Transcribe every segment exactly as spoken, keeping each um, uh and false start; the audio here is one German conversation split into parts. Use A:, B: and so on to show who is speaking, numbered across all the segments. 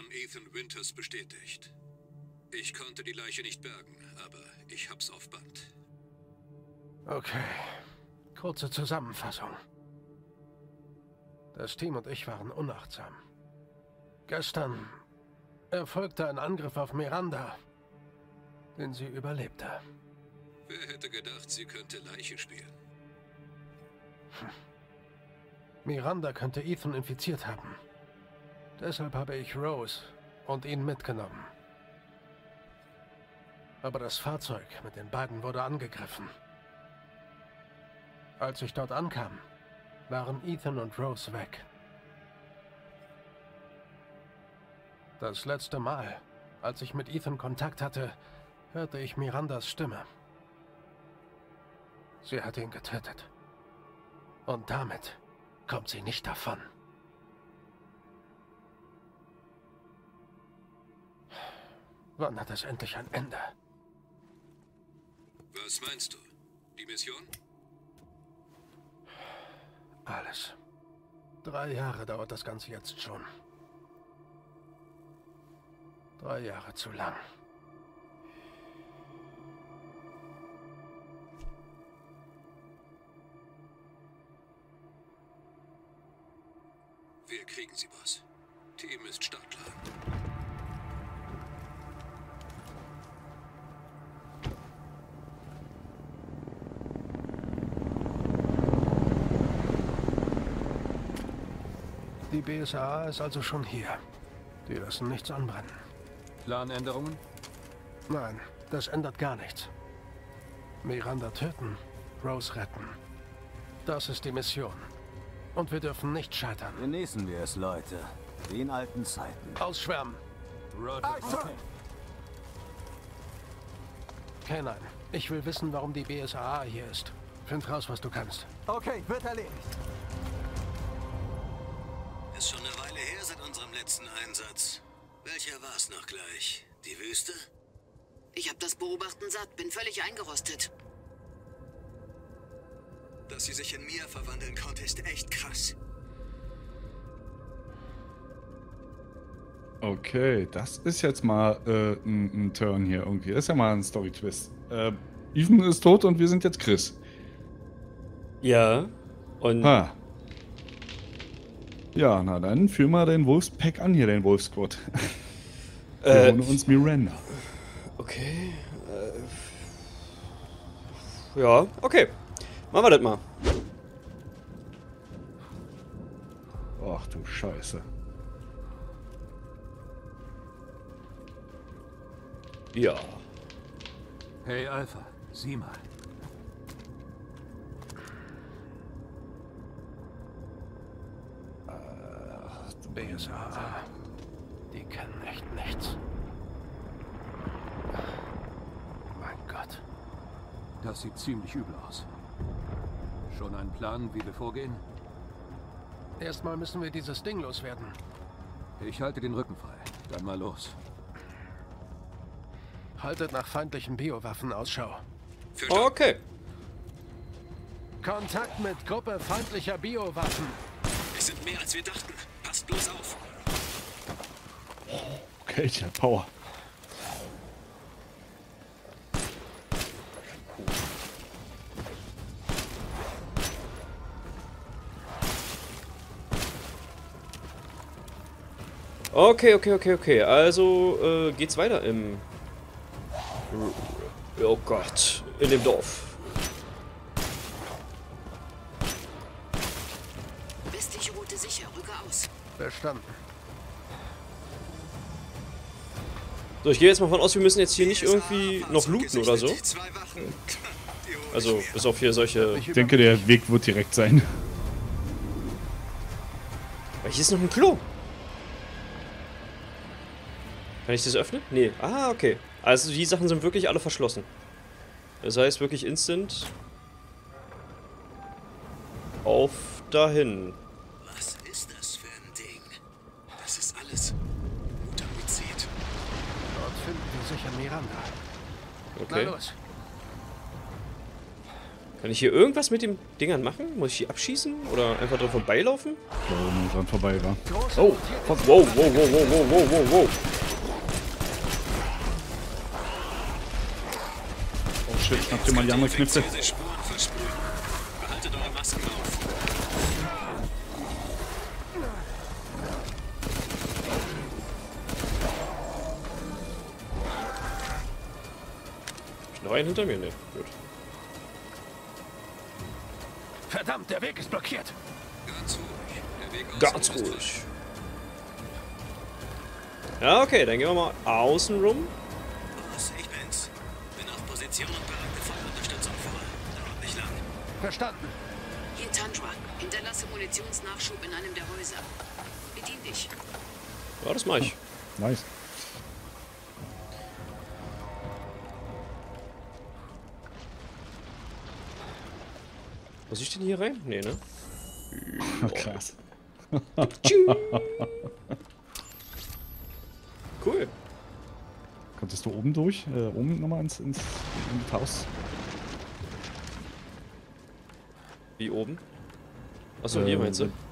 A: Ethan Winters bestätigt. Ich konnte die Leiche nicht bergen, aber ich hab's auf Band.
B: Okay. Kurze Zusammenfassung. Das Team und ich waren unachtsam. Gestern erfolgte ein Angriff auf Miranda, den sie überlebte.
A: Wer hätte gedacht, sie könnte Leiche spielen?
B: Hm. Miranda könnte Ethan infiziert haben. Deshalb habe ich Rose und ihn mitgenommen. Aber das Fahrzeug mit den beiden wurde angegriffen. Als ich dort ankam, waren Ethan und Rose weg. Das letzte Mal, als ich mit Ethan Kontakt hatte, hörte ich Mirandas Stimme. Sie hat ihn getötet. Und damit kommt sie nicht davon. Wann hat es endlich ein Ende?
A: Was meinst du? Die Mission?
B: Alles. Drei Jahre dauert das Ganze jetzt schon. Drei Jahre zu lang.
A: Wir kriegen sie, Boss. Team ist startklar.
B: Die B S A A ist also schon hier. Die lassen nichts anbrennen.
C: Planänderungen?
B: Nein, das ändert gar nichts. Miranda töten, Rose retten. Das ist die Mission. Und wir dürfen nicht scheitern.
D: Genießen wir es, Leute. Wie in alten Zeiten.
B: Ausschwärmen.
C: Roger. Okay.
B: K neun, ich will wissen, warum die B S A A hier ist. Find raus, was du kannst.
D: Okay, wird erledigt.
A: Ist schon eine Weile her seit unserem letzten Einsatz. Welcher war's noch gleich? Die Wüste?
E: Ich hab das Beobachten satt, bin völlig eingerostet.
A: Dass sie sich in Mia verwandeln konnte, ist echt krass.
F: Okay, das ist jetzt mal äh, ein, ein Turn hier irgendwie. Das ist ja mal ein Story-Twist. Äh, Ethan ist tot und wir sind jetzt Chris.
G: Ja, und...
F: Ha. Ja, na dann führ mal den Wolfspack an hier, den Wolfsquad. Wir
G: Äh,
F: holen uns Miranda.
G: Okay. Äh, ja, okay. Machen wir das mal.
F: Ach du Scheiße.
G: Ja.
C: Hey Alpha, sieh mal.
B: B S A A. Die kennen echt nichts. Mein Gott.
C: Das sieht ziemlich übel aus. Schon einen Plan, wie wir vorgehen?
B: Erstmal müssen wir dieses Ding loswerden.
C: Ich halte den Rücken frei. Dann mal los.
B: Haltet nach feindlichen Biowaffen Ausschau.
G: Okay.
B: Kontakt mit Gruppe feindlicher Biowaffen.
A: Es sind mehr, als wir dachten. Passt bloß auf.
F: Okay, der Power.
G: Okay, okay, okay, okay. Also äh, geht's weiter im... Oh Gott. In dem Dorf.
E: Westliche Route sicher, rücke aus.
B: Verstanden.
G: So, ich gehe jetzt mal von aus, wir müssen jetzt hier nicht irgendwie noch looten oder so. Also, bis auf hier solche...
F: Ich denke, der Weg wird direkt sein.
G: Aber hier ist noch ein Klo. Kann ich das öffnen? Nee. Ah, okay. Also die Sachen sind wirklich alle verschlossen. Das heißt wirklich instant auf dahin.
A: Was ist das für ein Ding? Das ist alles Mutamizid.
B: Dort finden wir sicher Miranda.
G: Okay.
B: Na los.
G: Kann ich hier irgendwas mit den Dingern machen? Muss ich die abschießen? Oder einfach dran vorbeilaufen?
F: Da oben dran vorbei war.
G: Oh! Wow, wow, wow, wow, wow, wow, wow, wow.
F: Oh shit, schnapp dir mal die andere Knifte.
A: Diese Spuren versprühen. Behaltet eure Masken auf.
G: Ist noch einen hinter mir? Ne, gut.
B: Verdammt, der Weg ist blockiert.
A: Ganz ruhig. Der Weg außen
G: Ganz
A: ist
G: ruhig. Ja, okay, dann gehen wir mal außen rum.
A: Boss, ich bin's. Bin auf Position und bereite Feuerunterstützung vor. Dauert nicht lang.
B: Verstanden.
E: Hier Tundra. Hinterlasse Munitionsnachschub in einem der Häuser. Bedien dich.
G: Ja, das mach ich.
F: Nice.
G: Muss ich denn hier rein? Nee, ne?
F: Oh, krass.
G: Cool.
F: Konntest du oben durch? Äh, oben nochmal ins, ins, ins Haus?
G: Wie oben? Achso,
F: Äh,
G: hier meinst du?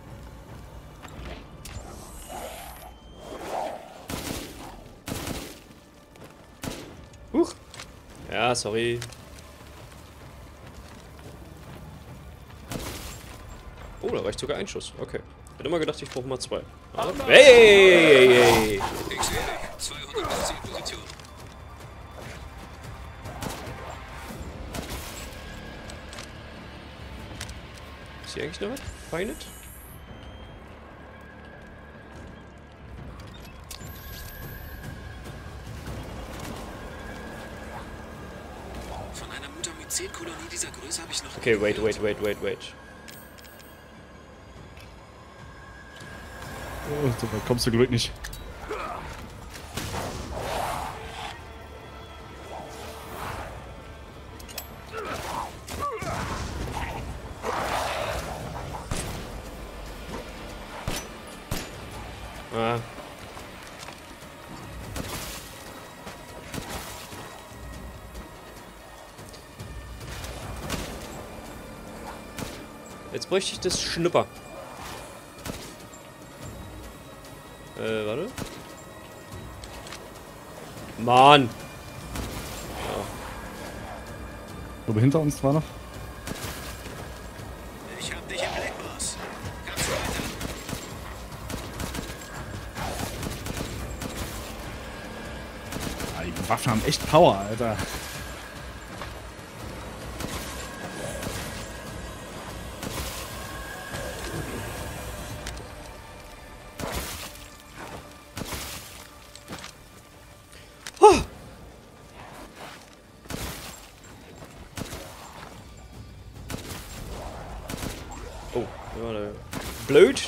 G: Huch. Ja, sorry. Oh, da reicht sogar ein Schuss. Okay. Ich hätte immer gedacht, ich brauche mal zwei. Aber hey, hey, hey, hey.
A: Ich sehe dich. zweihundert bis Zielposition.
G: Ist hier eigentlich noch was? Feinet?
A: Von einer Mutamycet-Kolonie dieser Größe habe ich noch
G: Okay, wait, wait, wait, wait, wait.
F: Oh, so weit kommst du Glück nicht.
G: Ah. Jetzt bräuchte ich das Schnupper. Äh, warte. Mann!
F: Aber hinter uns war noch.
A: Ich hab dich im Blick, Boss. Kannst du weiter?
F: Ah, die Waffen haben echt Power, Alter.
G: Oh, warte. Blöd.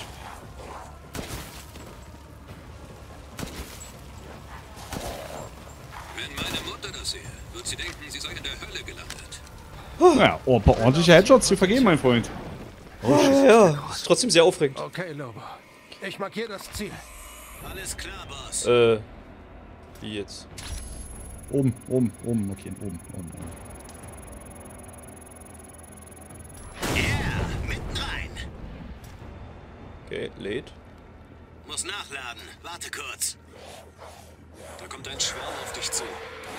A: Wenn meine Mutter das sehe, wird sie denken, sie sei in der Hölle gelandet.
F: Naja, oh, ein paar ordentliche Headshots zu vergeben, mein Freund.
G: Oh, ja, ist trotzdem sehr aufregend.
B: Okay, Lobo. Ich markiere das Ziel.
A: Alles klar, Boss.
G: Äh, wie jetzt?
F: Oben, oben, oben, okay, oben, oben, oben.
A: Yeah, mitten rein.
G: Okay, lädt.
A: Muss nachladen. Warte kurz. Da kommt ein Schwarm auf dich zu.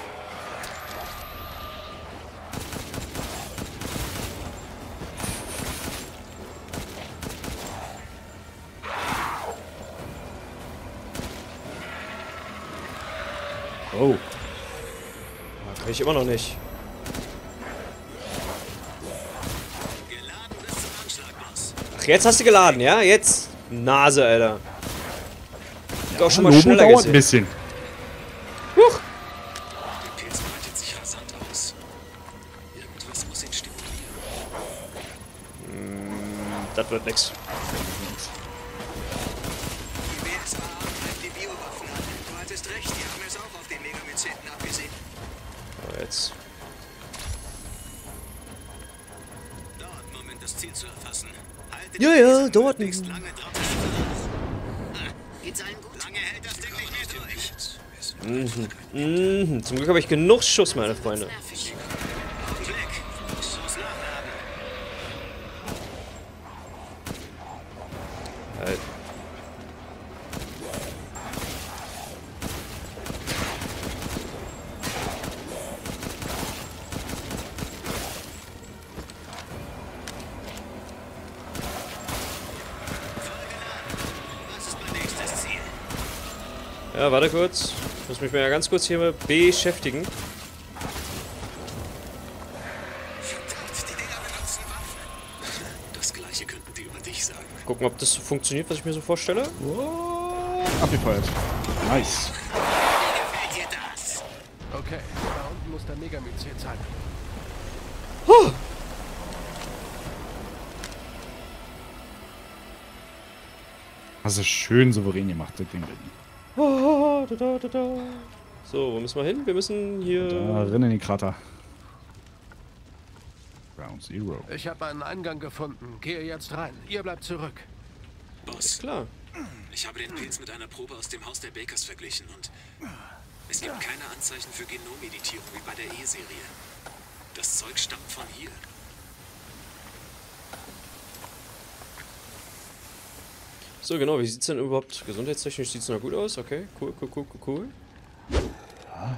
G: Oh. Kann ich immer noch nicht.
A: Geladen bis zum Anschlag, Boss.
G: Ach, jetzt hast du geladen, ja? Jetzt? Nase, Alter. Geht auch schon mal
F: Lobo
G: schneller
F: dauert ein
G: gesehen.
F: bisschen.
G: Huch.
A: Der Pilz breitet sich rasant aus. Irgendwas muss ihn stimulieren.
G: Das wird nix.
A: Die W S A treibt die Biowaffen an. Du hattest recht, die haben es auch auf den Megamyceten abgesehen.
G: Aber jetzt.
A: Dauert einen Moment, das Ziel zu erfassen. Haltet
G: Ja,
A: die
G: ja,
A: Laser
G: dauert
A: möglichst
G: einen-
A: lange drauf.
E: Geht's allen gut?
A: Lange hält das Ding nicht mehr durch.
G: Mhm. Zum Glück habe ich genug Schuss, meine Freunde.
E: Nervig.
A: Augenblick. Muss nachladen.
G: Ja, warte kurz. Ich muss mich mal ganz kurz hier mal beschäftigen.
A: Verdammt, die Dinger benutzen Waffen. Das gleiche könnten die über dich sagen.
G: Gucken, ob das so funktioniert, was ich mir so vorstelle.
F: Oh, abgefeuert. Nice.
A: Wie gefällt dir das?
B: Okay, da unten muss der Megamycet sein.
G: Huh.
F: Also schön souverän gemacht, das Ding.
G: Oh, da, da, da, da. So, wo müssen wir hin? Wir müssen hier...
F: Da rennen in den Krater. Ground Zero.
B: Ich habe einen Eingang gefunden. Gehe jetzt rein. Ihr bleibt zurück.
A: Boss,
G: Klar.
A: ich habe den Pilz mit einer Probe aus dem Haus der Bakers verglichen und es gibt keine Anzeichen für Genommeditierung wie bei der E-Serie. Das Zeug stammt von hier.
G: So, genau, wie sieht's denn überhaupt gesundheitstechnisch? Sieht's noch gut aus? Okay, cool, cool, cool, cool, cool.
F: Ja.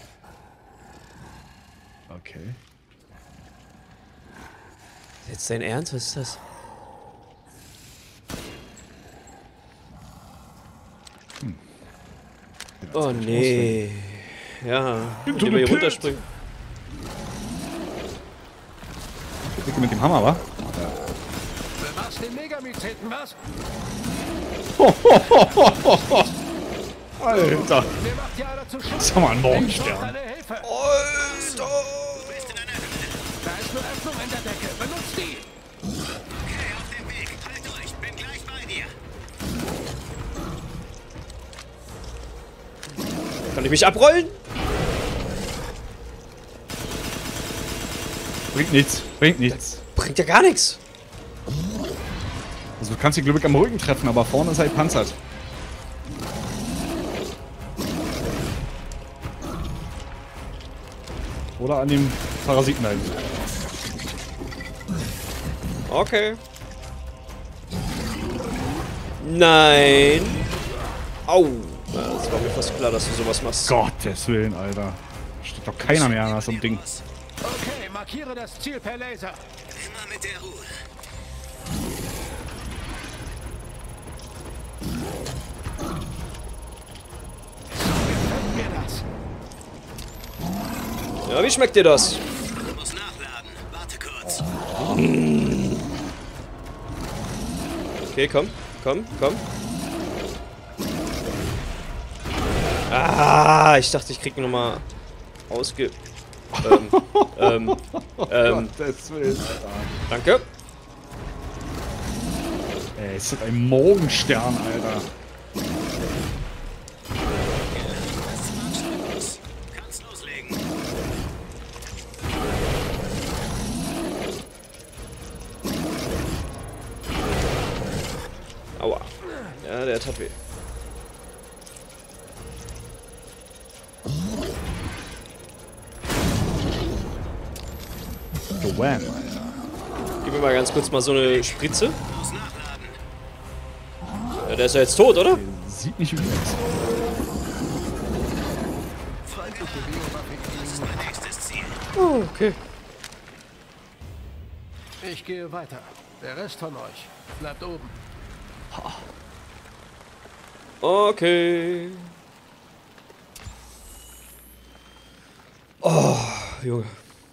F: Okay.
G: Jetzt dein Ernst? Was ist das?
F: Hm.
G: Oh nee. Ja,
F: Into
G: indem wir
F: the
G: hier
F: pit.
G: runterspringen.
F: Dicke mit dem Hammer, wa?
B: Was den Megamyceten, was?
F: Alter.
B: Mir macht ja einer zu schaffen.
F: Das ist doch mal ein
B: Ich brauche
F: Morgenstern.
B: deine Hilfe.
G: Alter!
A: Du bist in einer Höhle.
B: Da ist eine Öffnung in der Decke. Benutzt die.
A: Okay, auf dem Weg. Halt durch. Bin gleich bei dir.
G: Kann ich mich abrollen?
F: Bringt nichts. Bringt nichts.
G: Bringt ja gar nichts.
F: Also du kannst die Glück am Rücken treffen, aber vorne ist er gepanzert. Oder an dem Parasiten halt.
G: Okay. Nein. Au. Ja, das war mir fast klar, dass du sowas machst.
F: Gottes Willen, Alter. Steht doch keiner mehr an so einem Ding.
B: Okay, markiere das Ziel per Laser.
A: Immer mit der Ruhe.
B: Gefällt mir das.
G: Ja, wie schmeckt dir das?
A: Du musst nachladen. Warte kurz.
G: Okay, komm. Komm, komm. Ah, ich dachte, ich krieg nochmal ausge... ähm, ähm, ähm,
F: Gottes Willen, Alter.
G: danke.
F: Ey, ist das ein Morgenstern, Alter.
A: Kannst loslegen.
G: Aua. Ja, der tat weh.
F: Wham, Alter.
G: Gib mir mal ganz kurz mal so eine Spritze.
A: Muss nachladen.
G: Ja, der ist ja jetzt tot, oder?
F: Sieht nicht übel aus.
A: Das ist mein nächstes Ziel.
G: Oh, okay.
B: Ich gehe weiter. Der Rest von euch bleibt oben.
G: Okay. Oh, Junge.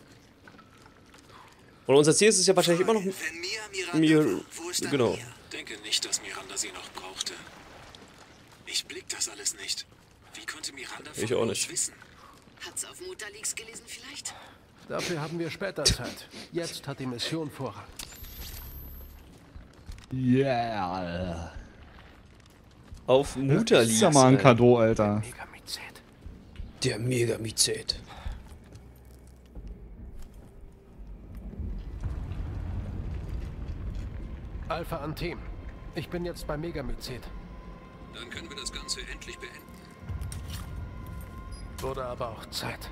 G: Und unser Ziel ist es ja wahrscheinlich immer noch...
A: Wenn Mia Miranda
G: Mir-
A: war, wo ist dann
G: genau.
A: Mia? Denke nicht, dass Miranda sie noch brauchte. Ich blick das alles nicht. Wie konnte Miranda von
G: Ich auch
A: uns
G: nicht.
A: wissen?
E: Hat's auf Mutterleaks gelesen vielleicht?
B: Dafür haben wir später Zeit. Jetzt hat die Mission Vorrang.
F: Yeah.
G: Auf
F: Das
G: Mutterleaks.
F: ist ja mal ein
G: Alter.
F: Kado, Alter.
B: Megamycet.
G: Der Megamycet.
B: Alpha an Team. Ich bin jetzt beim Megamycet.
A: Dann können wir das Ganze endlich beenden.
B: Wurde aber auch Zeit.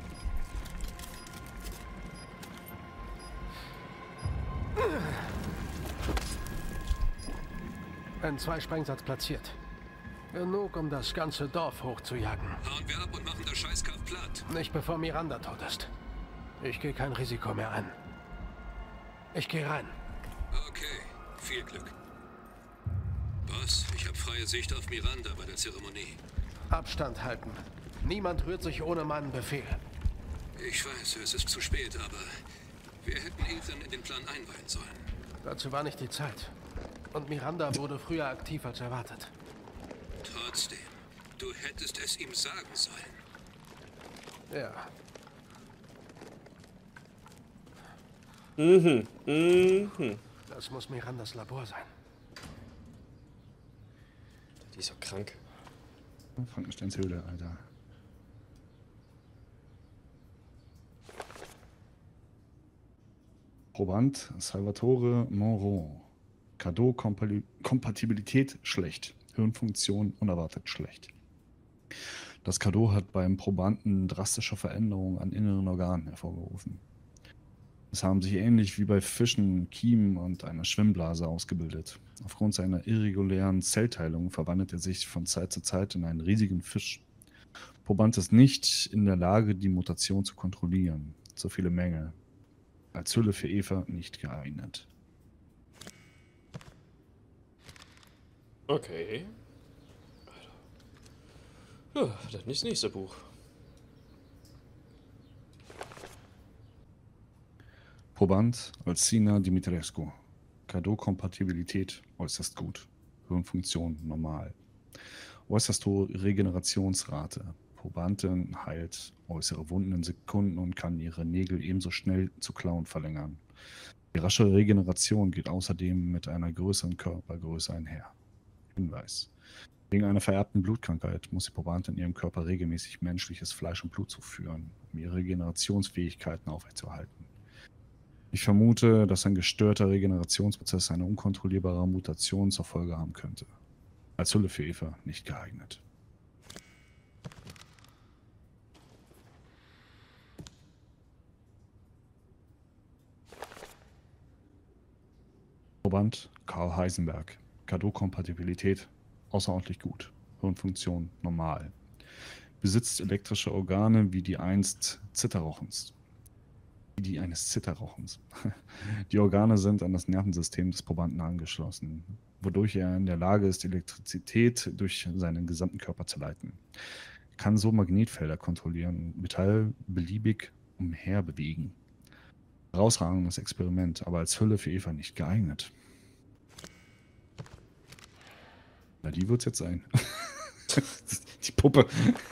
B: Ein Zwei-Sprengsatz platziert. Genug, um das ganze Dorf hochzujagen.
A: Hauen wir ab und machen das Scheißkampf platt.
B: Nicht bevor Miranda tot ist. Ich gehe kein Risiko mehr ein. Ich gehe rein.
A: Okay, viel Glück. Boss, ich habe freie Sicht auf Miranda bei der Zeremonie.
B: Abstand halten. Niemand rührt sich ohne meinen Befehl.
A: Ich weiß, es ist zu spät, aber wir hätten Ethan in den Plan einweihen sollen.
B: Dazu war nicht die Zeit. Und Miranda wurde früher aktiv als erwartet.
A: Trotzdem, du hättest es ihm sagen sollen.
B: Ja.
G: Mhm. Mhm.
B: Das muss Mirandas Labor sein.
G: Die ist doch krank.
F: Frankensteins Höhle, Alter. Proband Salvatore Monroe. Cadeau-Kompatibilität schlecht. Hirnfunktion unerwartet schlecht. Das Cadeau hat beim Probanden drastische Veränderungen an inneren Organen hervorgerufen. Es haben sich ähnlich wie bei Fischen Kiemen und einer Schwimmblase ausgebildet. Aufgrund seiner irregulären Zellteilung verwandelt er sich von Zeit zu Zeit in einen riesigen Fisch. Proband ist nicht in der Lage, die Mutation zu kontrollieren. So viele Mängel. Als Hülle für Eva nicht geeignet.
G: Okay. Ja, dann das nächste Buch.
F: Proband Alcina Dimitrescu. Cadeau-Kompatibilität äußerst gut. Hirnfunktion normal. Äußerst hohe Regenerationsrate. Probandin heilt äußere Wunden in Sekunden und kann ihre Nägel ebenso schnell zu Klauen verlängern. Die rasche Regeneration geht außerdem mit einer größeren Körpergröße einher. Hinweis. Wegen einer vererbten Blutkrankheit muss die Probandin ihrem Körper regelmäßig menschliches Fleisch und Blut zuführen, um ihre Regenerationsfähigkeiten aufrechtzuerhalten. Ich vermute, dass ein gestörter Regenerationsprozess eine unkontrollierbare Mutation zur Folge haben könnte. Als Hülle für Eva nicht geeignet. Proband Karl Heisenberg. Cadeau-Kompatibilität außerordentlich gut. Hirnfunktion normal. Besitzt elektrische Organe wie die einst Zitterrochens. Wie die eines Zitterrochens. Die Organe sind an das Nervensystem des Probanden angeschlossen, wodurch er in der Lage ist, Elektrizität durch seinen gesamten Körper zu leiten. Er kann so Magnetfelder kontrollieren und Metall beliebig umherbewegen. Herausragendes Experiment, aber als Hülle für Eva nicht geeignet. Na, die wird's jetzt sein. Die Puppe.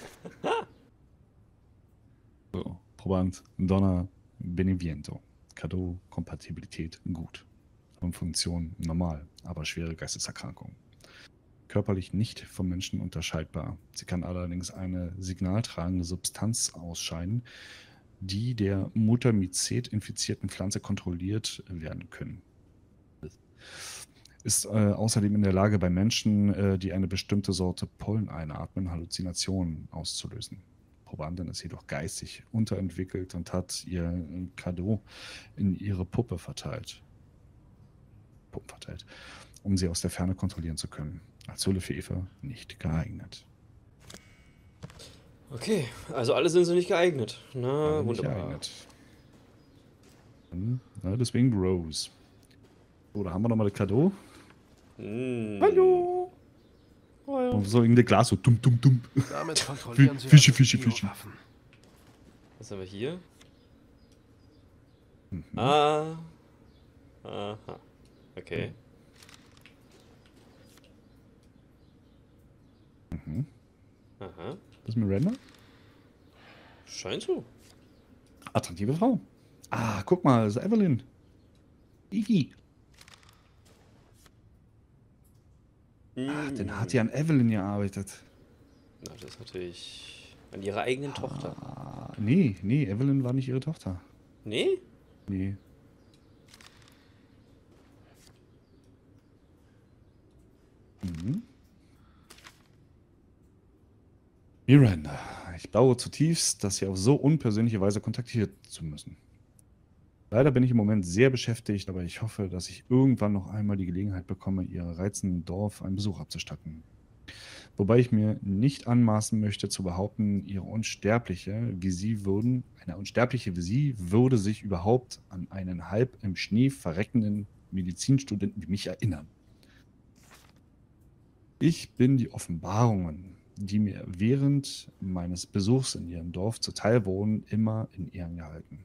F: So, Proband Donna Beneviento. Cadeau-Kompatibilität gut. Und Funktion normal, aber schwere Geisteserkrankung. Körperlich nicht vom Menschen unterscheidbar. Sie kann allerdings eine signaltragende Substanz ausscheiden, die der Muttermizet-infizierten Pflanze kontrolliert werden können. Ist äh, außerdem in der Lage, bei Menschen, äh, die eine bestimmte Sorte Pollen einatmen, Halluzinationen auszulösen. Probandin ist jedoch geistig unterentwickelt und hat ihr Cadeau in ihre Puppe verteilt. Puppen verteilt, um sie aus der Ferne kontrollieren zu können. Als Hülle für Eva nicht geeignet.
G: Okay, also alle sind sie nicht geeignet. Na,
F: Alle nicht
G: wunderbar.
F: geeignet. Hm, na, deswegen Rose. So, da haben wir nochmal das Cadeau.
G: Mm.
F: Hallo!
G: Oh, ja.
F: Und so irgendein Glas, so dumm, dumm, dumm.
B: Damit kontrollieren sie
F: Fische,
B: also
F: Fische,
B: die
F: Fische.
B: Biowaffen.
G: Was haben wir hier?
F: Mhm.
G: Ah. Aha. Okay.
F: Mhm.
G: Aha.
F: Das ist Miranda?
G: Scheint so.
F: Attraktive Frau. Ah, guck mal, das ist Evelyn. Iggy. Ach, den hat ja an Evelyn gearbeitet.
G: Na, das ist natürlich an ihrer eigenen Tochter.
F: Ah, nee, nee, Evelyn war nicht ihre Tochter.
G: Nee?
F: Nee. Mhm. Miranda, ich bedauere zutiefst, dass Sie auf so unpersönliche Weise kontaktiert zu müssen. Leider bin ich im Moment sehr beschäftigt, aber ich hoffe, dass ich irgendwann noch einmal die Gelegenheit bekomme, Ihr reizenden Dorf einen Besuch abzustatten. Wobei ich mir nicht anmaßen möchte zu behaupten, Ihre Unsterbliche, wie Sie würden, eine Unsterbliche wie Sie, würde sich überhaupt an einen halb im Schnee verreckenden Medizinstudenten wie mich erinnern. Ich bin die Offenbarungen die mir während meines Besuchs in ihrem Dorf zuteil wurden, immer in Ehren gehalten.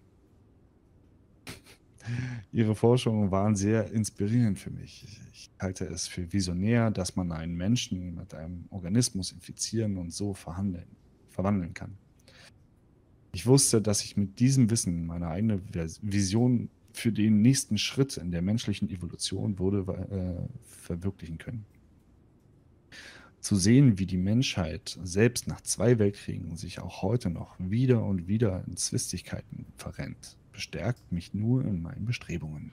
F: Ihre Forschungen waren sehr inspirierend für mich. Ich halte es für visionär, dass man einen Menschen mit einem Organismus infizieren und so verhandeln, verwandeln kann. Ich wusste, dass ich mit diesem Wissen meine eigene Vision für den nächsten Schritt in der menschlichen Evolution würde äh, verwirklichen können. Zu sehen, wie die Menschheit selbst nach zwei Weltkriegen sich auch heute noch wieder und wieder in Zwistigkeiten verrennt, bestärkt mich nur in meinen Bestrebungen.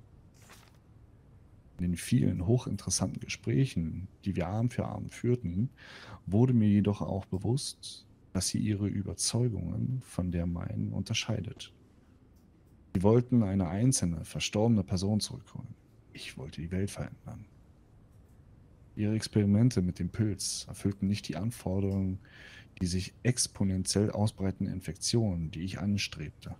F: In den vielen hochinteressanten Gesprächen, die wir Arm für Arm führten, wurde mir jedoch auch bewusst, dass sie ihre Überzeugungen von der meinen unterscheidet. Sie wollten eine einzelne, verstorbene Person zurückholen. Ich wollte die Welt verändern. Ihre Experimente mit dem Pilz erfüllten nicht die Anforderungen, die sich exponentiell ausbreitenden Infektionen, die ich anstrebte.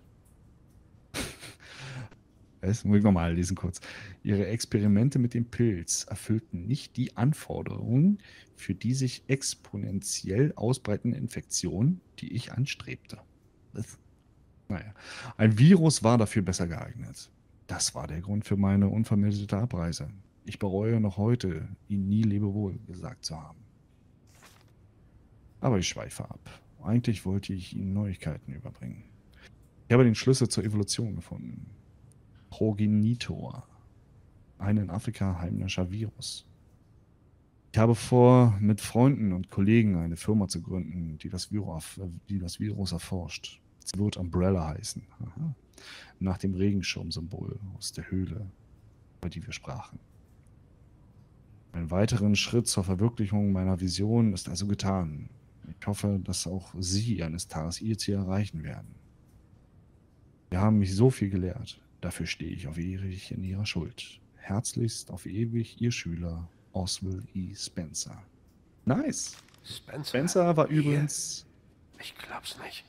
F: Das muss ich nochmal lesen kurz. Ihre Experimente mit dem Pilz erfüllten nicht die Anforderungen für die sich exponentiell ausbreitenden Infektionen, die ich anstrebte. Was? Naja, ein Virus war dafür besser geeignet. Das war der Grund für meine unvermilderte Abreise. Ich bereue noch heute, Ihnen nie Lebewohl gesagt zu haben. Aber ich schweife ab. Eigentlich wollte ich Ihnen Neuigkeiten überbringen. Ich habe den Schlüssel zur Evolution gefunden. Progenitor. Ein in Afrika heimlicher Virus. Ich habe vor, mit Freunden und Kollegen eine Firma zu gründen, die das Virus, die das Virus erforscht. Sie wird Umbrella heißen. Aha. Nach dem Regenschirmsymbol aus der Höhle, über die wir sprachen. Ein weiterer Schritt zur Verwirklichung meiner Vision ist also getan. Ich hoffe, dass auch Sie eines Tages Ihr Ziel erreichen werden. Sie haben mich so viel gelehrt. Dafür stehe ich auf ewig in Ihrer Schuld. Herzlichst auf ewig Ihr Schüler, Oswald E. Spencer. Nice.
B: Spencer,
F: Spencer war übrigens...
B: Ich glaub's nicht.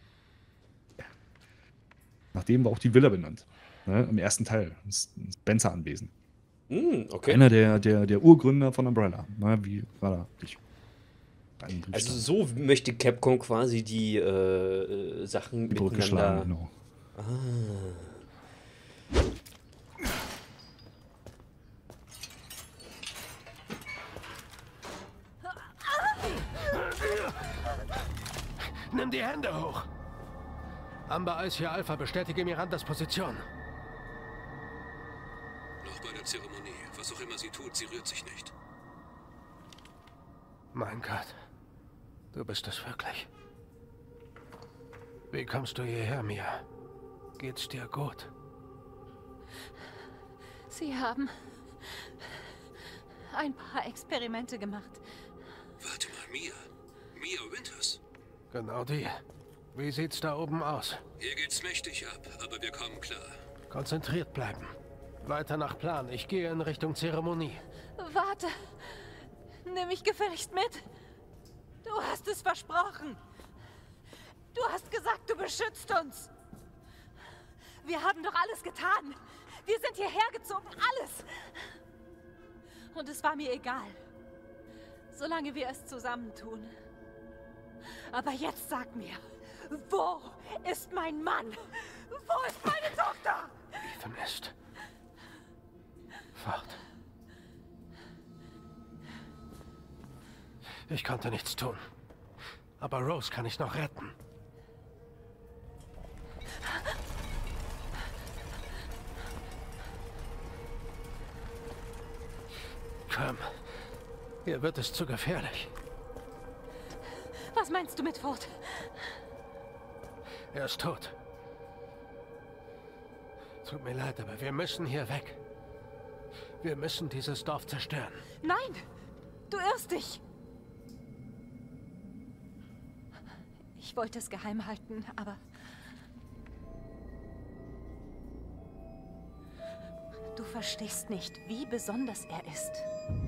F: Nach dem war auch die Villa benannt. Ne? Im ersten Teil. Spencer anwesend.
G: Mm, okay.
F: Einer der, der, der Urgründer von Umbrella. Na, wie war da? Ich,
G: also so möchte Capcom quasi die äh, Sachen miteinander...
F: Genau.
G: Ah.
B: Nimm die Hände hoch. Amber Ice hier Alpha, bestätige Mirandas Position.
A: Noch bei der Zeremonie. Was auch immer sie tut, sie rührt sich nicht.
B: Mein Gott. Du bist es wirklich. Wie kommst du hierher, Mia? Geht's dir gut?
H: Sie haben ein paar Experimente gemacht.
A: Warte mal, Mia. Mia Winters.
B: Genau die. Wie sieht's da oben aus?
A: Hier geht's mächtig ab, aber wir kommen klar.
B: Konzentriert bleiben. Weiter nach Plan. Ich gehe in Richtung Zeremonie.
H: Warte. Nimm mich gefälligst mit. Du hast es versprochen. Du hast gesagt, du beschützt uns. Wir haben doch alles getan. Wir sind hierher gezogen, alles. Und es war mir egal. Solange wir es zusammen tun. Aber jetzt sag mir, wo ist mein Mann? Wo ist meine Tochter?
B: Ethan ist fort. Ich konnte nichts tun. Aber Rose kann ich noch retten. Komm. Hier wird es zu gefährlich.
H: Was meinst du mit Ford?
B: Er ist tot. Tut mir leid, aber wir müssen hier weg. Wir müssen dieses Dorf zerstören.
H: Nein! Du irrst dich! Ich wollte es geheim halten, aber... Du verstehst nicht, wie besonders er ist.